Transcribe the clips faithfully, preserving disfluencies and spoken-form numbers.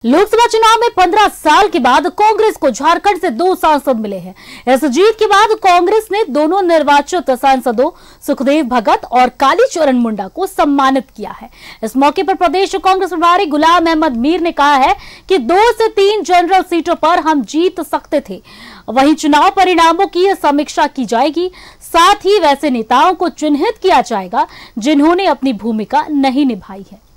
लोकसभा चुनाव में पंद्रह साल के बाद कांग्रेस को झारखंड से दो सांसद मिले हैं। इस जीत के बाद कांग्रेस ने दोनों निर्वाचित सांसदों सुखदेव भगत और कालीचरण मुंडा को सम्मानित किया है। इस मौके पर प्रदेश कांग्रेस प्रभारी गुलाम अहमद मीर ने कहा है कि दो से तीन जनरल सीटों पर हम जीत सकते थे। वहीं चुनाव परिणामों की समीक्षा की जाएगी, साथ ही वैसे नेताओं को चिन्हित किया जाएगा जिन्होंने अपनी भूमिका नहीं निभाई है।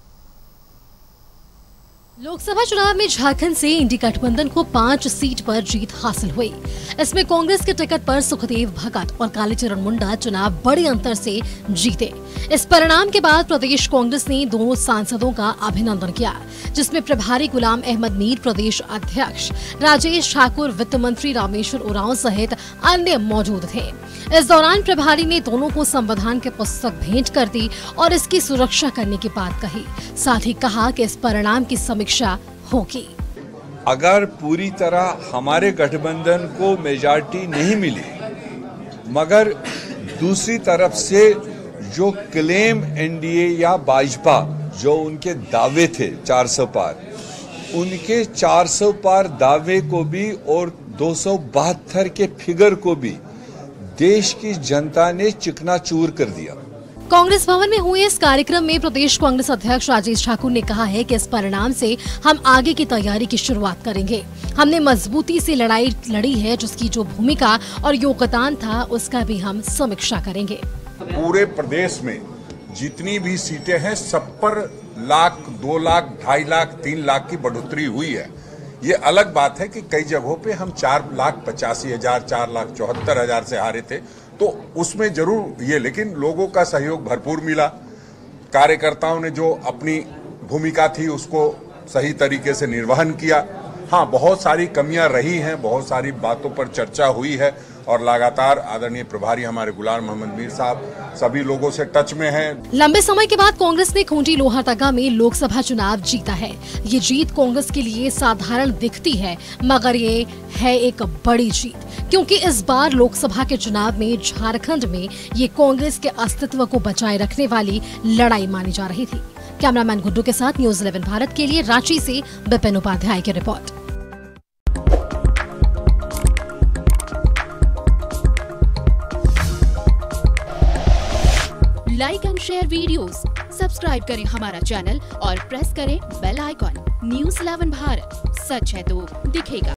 लोकसभा चुनाव में झारखंड से इंडी गठबंधन को पांच सीट पर जीत हासिल हुई। इसमें कांग्रेस के टिकट पर सुखदेव भगत और कालीचरण मुंडा चुनाव बड़े अंतर से जीते। इस परिणाम के बाद प्रदेश कांग्रेस ने दोनों सांसदों का अभिनंदन किया, जिसमें प्रभारी गुलाम अहमद मीर, प्रदेश अध्यक्ष राजेश ठाकुर, वित्त मंत्री रामेश्वर उरांव सहित अन्य मौजूद थे। इस दौरान प्रभारी ने दोनों को संविधान की पुस्तक भेंट कर दी और इसकी सुरक्षा करने की बात कही। साथ ही कहा कि इस परिणाम की समीक्षा होगी। अगर पूरी तरह हमारे गठबंधन को मेजॉरिटी नहीं मिली, मगर दूसरी तरफ से जो क्लेम एनडीए या भाजपा जो उनके दावे थे चार सौ पार, उनके चार सौ पार दावे को भी और दो सौ बहत्तर के फिगर को भी देश की जनता ने चिकनाचूर कर दिया। कांग्रेस भवन में हुए इस कार्यक्रम में प्रदेश कांग्रेस अध्यक्ष राजेश ठाकुर ने कहा है कि इस परिणाम से हम आगे की तैयारी की शुरुआत करेंगे। हमने मजबूती से लड़ाई लड़ी है, जिसकी जो भूमिका और योगदान था उसका भी हम समीक्षा करेंगे। पूरे प्रदेश में जितनी भी सीटें हैं सब पर लाख, दो लाख, ढाई लाख, तीन लाख की बढ़ोतरी हुई है। ये अलग बात है कि कई जगहों पे हम चार लाख पचासी हजार, चार लाख चौहत्तर हजार से हारे थे, तो उसमें जरूर ये, लेकिन लोगों का सहयोग भरपूर मिला। कार्यकर्ताओं ने जो अपनी भूमिका थी उसको सही तरीके से निर्वहन किया। हाँ, बहुत सारी कमियां रही हैं, बहुत सारी बातों पर चर्चा हुई है और लगातार आदरणीय प्रभारी हमारे गुलाम अहमद मीर साहब सभी लोगों से टच में हैं। लंबे समय के बाद कांग्रेस ने खूंटी लोहरदगा में लोकसभा चुनाव जीता है। ये जीत कांग्रेस के लिए साधारण दिखती है, मगर ये है एक बड़ी जीत, क्योंकि इस बार लोकसभा के चुनाव में झारखंड में ये कांग्रेस के अस्तित्व को बचाए रखने वाली लड़ाई मानी जा रही थी। कैमरामैन गुड्डू के साथ न्यूज इलेवन भारत के लिए रांची से विपिन उपाध्याय की report. Like and share videos, subscribe करें हमारा चैनल और प्रेस करें bell icon. News eleven Bharat, सच है तो दिखेगा।